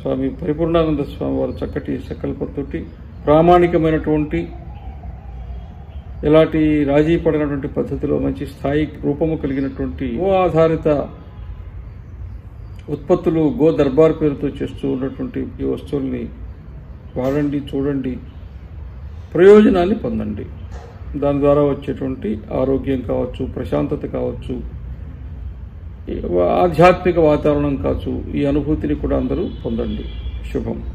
స్వామి పరిపూర్ణానంద స్వామి వారు చక్కటి సంకల్పంతో ప్రామాణికమైనటువంటి ఎలాంటి రాజీ పడినటువంటి పద్ధతిలో మంచి స్థాయి రూపము కలిగినటువంటి గో ఆధారిత ఉత్పత్తులు గో దర్బార్ పేరుతో చేస్తూ ఉన్నటువంటి ఈ వస్తువుల్ని వాడండి, చూడండి, ప్రయోజనాన్ని పొందండి. దాని ద్వారా వచ్చేటువంటి ఆరోగ్యం కావచ్చు, ప్రశాంతత కావచ్చు, ఆధ్యాత్మిక వాతావరణం కావచ్చు, ఈ అనుభూతిని కూడా అందరూ పొందండి. శుభం.